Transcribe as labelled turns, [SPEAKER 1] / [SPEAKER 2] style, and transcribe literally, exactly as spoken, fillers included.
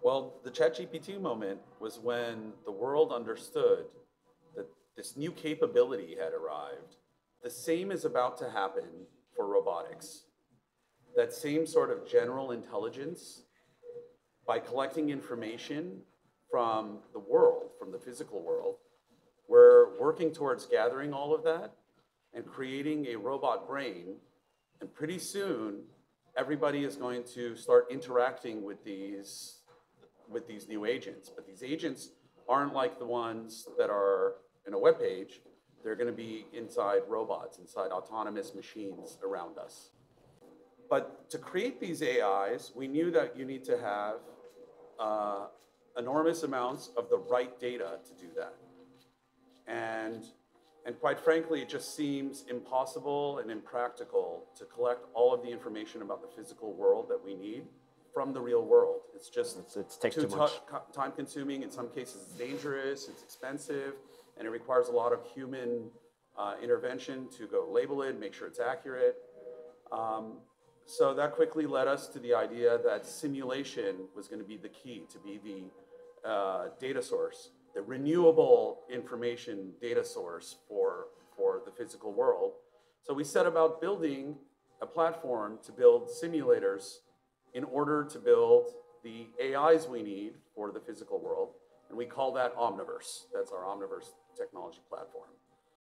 [SPEAKER 1] Well, the ChatGPT moment was when the world understood that this new capability had arrived. The same is about to happen for robotics. That same sort of general intelligence, by collecting information from the world, from the physical world, we're working towards gathering all of that and creating a robot brain. And pretty soon, everybody is going to start interacting with these, with these new agents. But these agents aren't like the ones that are in a web page. They're going to be inside robots, inside autonomous machines around us. But to create these A Is, we knew that you need to have uh, enormous amounts of the right data to do that. And, and quite frankly, it just seems impossible and impractical to collect all of the information about the physical world that we need from the real world. It's just
[SPEAKER 2] it's, it's takes
[SPEAKER 1] too,
[SPEAKER 2] too much.
[SPEAKER 1] time consuming. In some cases, it's dangerous, it's expensive, and it requires a lot of human uh, intervention to go label it, make sure it's accurate. Um, so that quickly led us to the idea that simulation was going to be the key, to be the uh, data source, the renewable information data source for, for the physical world. So we set about building a platform to build simulators in order to build the A Is we need for the physical world. And we call that Omniverse. That's our Omniverse technology platform.